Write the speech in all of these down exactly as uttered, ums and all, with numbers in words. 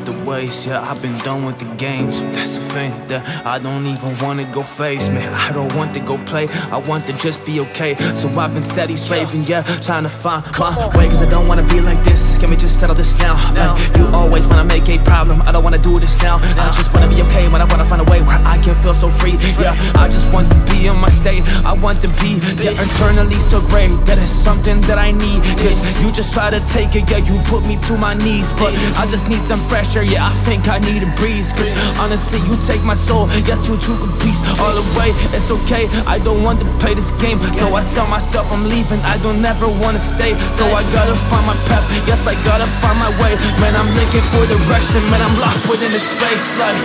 with the waste, yeah, I've been done with the games. That's the thing that I don't even wanna go face, man. I don't want to go play, I want to just be okay. So I've been steady slaving, yeah, trying to find my way, cause I don't wanna be like this. Can we just settle this now? Like, you always wanna make a problem, I don't wanna do this now. I just wanna be okay when I wanna find a way where I can feel so free. Yeah, I just want to be in my state, I want to be, yeah, internally so great. That is something that I need, cause you just try to take it, yeah, you put me to my knees. But I just need some fresh air, yeah, I think I need a breeze. Cause honestly, you take my soul, yes, you took a piece all away. It's okay, I don't want to play this game, so I tell myself I'm leaving, I don't ever wanna stay. So I gotta find my path, yes, I gotta find my way. Man, I'm looking for direction, man, I'm lost within this space, like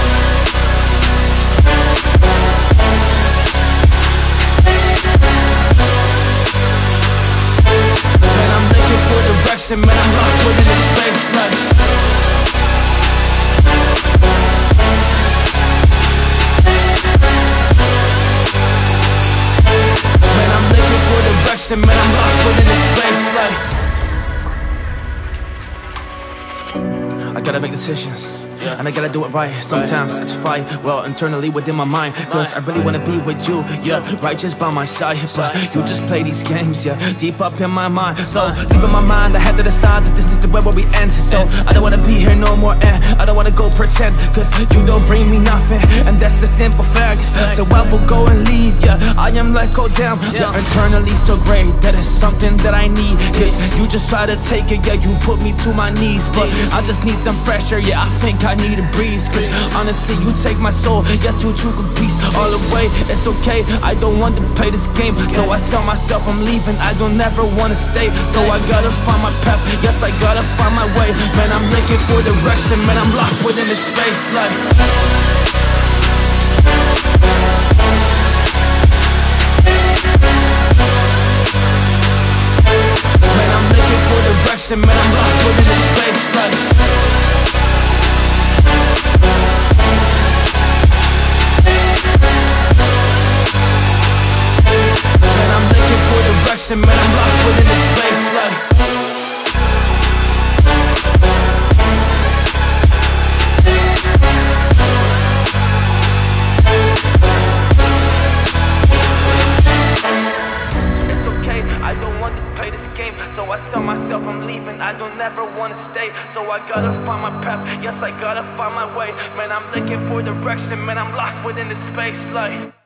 man, I'm lost within this space, like man, I'm looking for direction, man, I'm lost within this space, like I gotta make decisions, and I gotta do it right. Sometimes I just fight, well, internally within my mind, cause I really wanna be with you, yeah, right just by my side. But you just play these games, yeah, deep up in my mind. So deep in my mind, I had to decide that this is the way where we end. So I don't wanna be here no more, and I don't wanna go pretend, cause you don't bring me nothing, and that's a simple fact. So I will go and leave, yeah, I am let go down. Yeah, internally so great, that is something that I need, cause you just try to take it, yeah, you put me to my knees. But I just need some fresh air, yeah, I think I I need a breeze. Cause honestly, you take my soul, yes, you took a piece all away. It's okay, I don't want to play this game, so I tell myself I'm leaving, I don't ever wanna stay. So I gotta find my path, yes, I gotta find my way. Man, I'm looking for direction, man, I'm lost within this space, like man, I'm looking for direction, man, I'm lost within this space, like man, I'm lost within this space, like it's okay, I don't want to play this game, so I tell myself I'm leaving, I don't ever wanna stay. So I gotta find my path, yes, I gotta find my way. Man, I'm looking for direction, man, I'm lost within this space, like